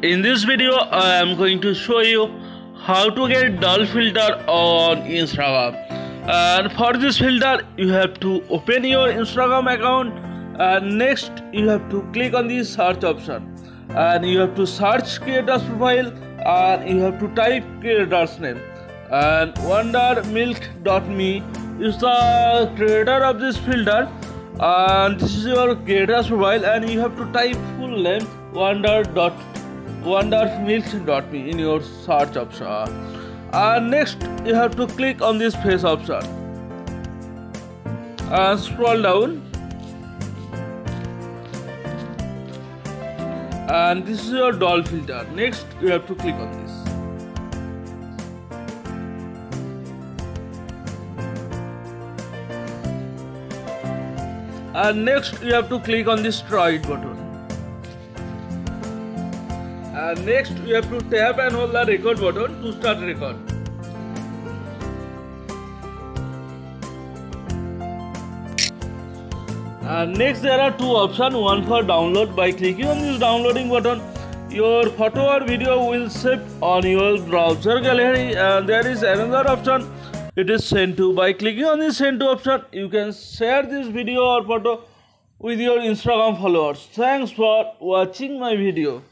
In this video I am going to show you how to get dull filter on Instagram. And for this filter you have to open your Instagram account, and next you have to click on the search option and you have to search creator's profile and you have to type creator's name, and wondermilk.me is the creator of this filter, and this is your creator's profile, and you have to type full name wondermilk.me in your search option. And next you have to click on this face option and scroll down, and this is your dull filter. Next you have to click on this. And next you have to click on this right button, and next you have to tap and hold the record button to start record. And next there are two options, one for download. By clicking on this downloading button, your photo or video will save on your browser gallery, and there is another option, it is send to. By clicking on this send to option, you can share this video or photo with your Instagram followers. Thanks for watching my video.